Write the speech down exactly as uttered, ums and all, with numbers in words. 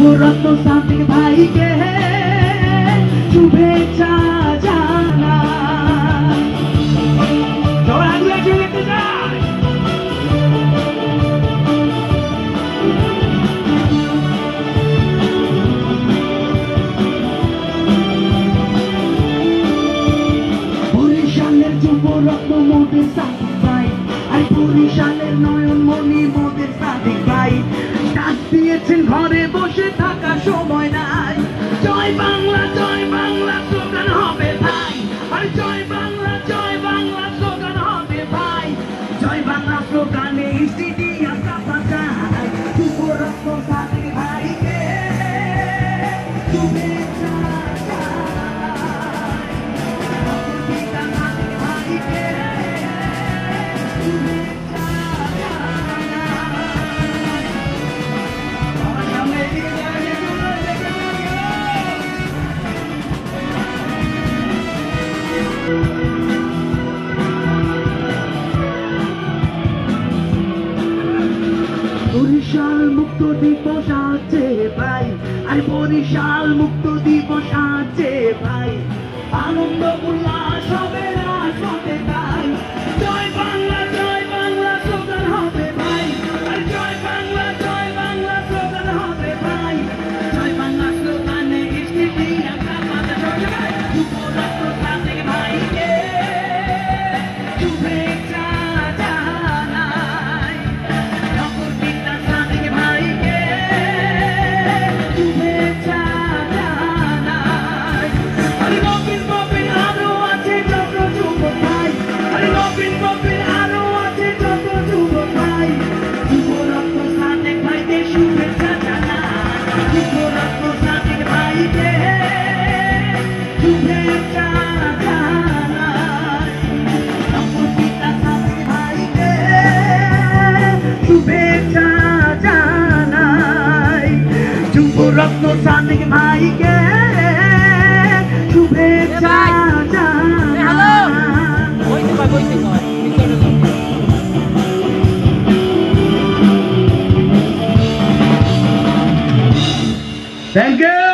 যুবরত্ন সাদিক ভাইকে শুভেচ্ছা জানাই। সবাই আগুয়া চলে যেতে যায়। বরিশালের যুবরত্ন মোদের সাদিক ভাই, আর বরিশালের নয়নমণি মোদের সাদিক ভাই ডাক দিয়েছেন ঘরে বসে থাকা সময় নাই। জয় বাংলা জয় বাংলা স্লোগান হবে ভাই, আর জয় বাংলা জয় বাংলা স্লোগান হবে ভাই। জয় বাংলা স্লোগানে স্টেডিয়াম কাঁপা যায়। যুবরত্ন সাদিক ভাইকে শুভেচ্ছা জানাই। পিতা সাদিক ভাইকে শুভেচ্ছা বরিশাল মুক্ত দিবস আছে ভাই, আর বরিশাল মুক্ত দিবস আছে ভাই। আনন্দ উল্লাস হবে রাজপথে ভাই। জয় বাংলা জয় বাংলা স্লোগান হবে ভাই, আর জয় বাংলা জয় বাংলা স্লোগান হবে ভাই। জয় বাংলা স্লোগানে স্টেডিয়াম কাঁপা যায়। যুবরত্ন সাদিক ভাইকে শুভেচ্ছা জানাই। নগর পিতা সাদিক ভাইকে শুভেচ্ছা জানাই। আরে নবীন প্রবীণ আরো আছে যত যুবক ভাই, আরে নবীন প্রবীণ আরো আছে যত যুবক ভাই। যুবরত্ন সাদিক ভাইকে শুভেচ্ছা জানাই। যুবরত্ন সাদিক ভাইকে শুভেচ্ছা জানাই। নগর পিতা সাদিক ভাইকে শুভেচ্ছা জানাই। যুবরত্ন সাদিক ভাইকে শুভেচ্ছা জানাই। Thank you.